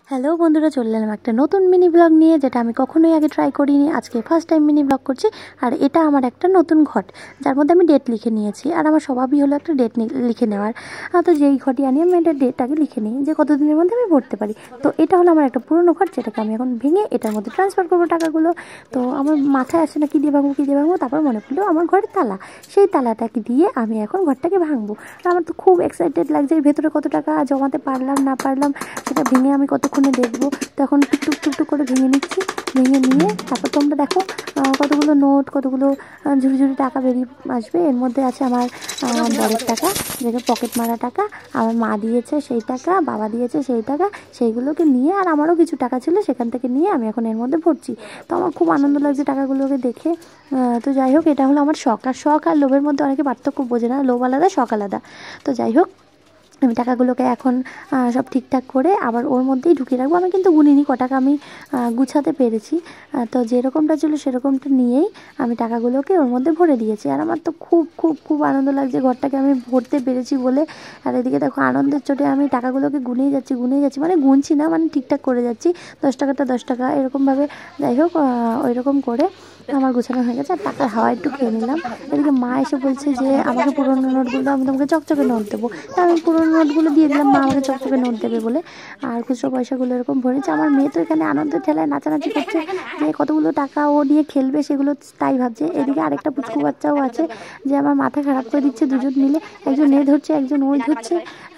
Hello বন্ধুরা, চলে এলাম একটা নতুন মিনি ব্লগ নিয়ে, যেটা আমি কখনোই আগে ট্রাই করিনি। আজকে ফার্স্ট টাইম মিনি ব্লগ করছি। আর এটা আমার একটা নতুন ঘট, যার মধ্যে আমি ডেট লিখে নিয়েছি। আর আমার স্বভাবই হলো একটা ডেট লিখে নেওয়ার। তো যেই ঘটি আনি আমি একটা ডেটটাকে লিখে নিই যে কতদিনের মধ্যে আমি ভরতে পারি। তো এটা হলো আমার একটা পুরনো ঘট, যেটাকে আমি এখন ভেঙে এটার মধ্যে ট্রান্সফার করবো টাকাগুলো। তো আমার মাথায় আসে না কী দিয়ে ভাঙবো। তারপর মনে পড়লো আমার ঘরের তালা, সেই তালাটাকে দিয়ে আমি এখন ঘরটাকে ভাঙবো। আর আমার তো খুব এক্সাইটেড লাগছে, এর ভেতরে কত টাকা জমাতে পারলাম না পারলাম সেটা ভেঙে আমি কতক্ষণে দেখবো। তখন টুকটুক করে ভেঙে নিচ্ছি। ভেঙে নিয়ে তারপর তোমরা দেখো কতগুলো নোট, কতগুলো ঝুড়ি ঝুড়ি টাকা বেরিয়ে আসবে। এর মধ্যে আছে আমার বরের টাকা, যেটা পকেট মারা টাকা, আমার মা দিয়েছে সেই টাকা, বাবা দিয়েছে সেই টাকা। সেইগুলোকে নিয়ে, আর আমারও কিছু টাকা ছিল সেখান থেকে নিয়ে আমি এখন এর মধ্যে ভরছি। তো আমার খুব আনন্দ লাগছে টাকাগুলোকে দেখে। তো যাই হোক, এটা হলো আমার শখ। আর শখ আর লোভের মধ্যে অনেকে পার্থক্য বোঝে না, লোভ আলাদা শখ আলাদা। তো যাই হোক, আমি টাকাগুলোকে এখন সব ঠিকঠাক করে আবার ওর মধ্যেই ঢুকিয়ে রাখবো। আমি কিন্তু গুনিনি কটাকা আমি গুছাতে পেরেছি। তো যেরকমটা ছিল সেরকমটা নিয়েই আমি টাকাগুলোকে ওর মধ্যে ভরে দিয়েছি। আর আমার তো খুব খুব খুব আনন্দ লাগছে ঘরটাকে আমি ভরতে পেরেছি বলে। আর এদিকে দেখো আনন্দের চোটে আমি টাকাগুলোকে গুনেই যাচ্ছি, মানে গুনছি না, মানে ঠিকঠাক করে যাচ্ছি। 10 টাকাটা 10 টাকা এরকমভাবে। যাই হোক, ওই রকম করে আমার গোছানো হয়ে গেছে। আর টাকার হাওয়া একটু খেয়ে নিলাম। এদিকে মা এসে বলছে যে আমাকে পুরোনো নোটগুলো, আমি তোমাকে চকচকে নোট দেবো। তা আমি পুরোনো নোটগুলো দিয়ে দিলাম, মা আমাকে চকচকে নোট দেবে বলে। আর খুচরো পয়সাগুলো এরকম ভরেছে। আমার মেয়ে তো এখানে আনন্দের ঠেলায় নাচানাচি করছে, যে কতগুলো টাকা ও নিয়ে খেলবে সেগুলো তাই ভাবছে। এদিকে আরেকটা পুচকু বাচ্চাও আছে, যে আমার মাথা খারাপ করে দিচ্ছে। দুজন মিলে, একজন এ ধরছে একজন ওই ধরছে।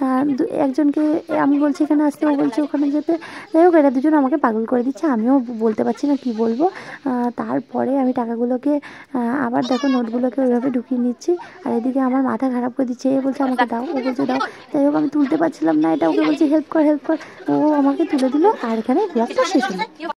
একজনকে আমি বলছি এখানে আসতে, ও বলছে ওখানে যেতে। যাই হোক, এরা দুজন আমাকে পাগল করে দিচ্ছে, আমিও বলতে পারছি না কি বলবো। তারপরে আমি টাকাগুলোকে আবার দেখো নোটগুলোকে ওইভাবে ঢুকিয়ে নিচ্ছি। আর এদিকে আমার মাথা খারাপ করে দিচ্ছে, এ বলছে আমাকে দাও, ও বলছে দাও। যাই হোক, আমি তুলতে পারছিলাম না এটা, ওকে বলছি হেল্প কর। ও আমাকে তুলে দিল। আর এখানে ব্লগটা শেষ হলো।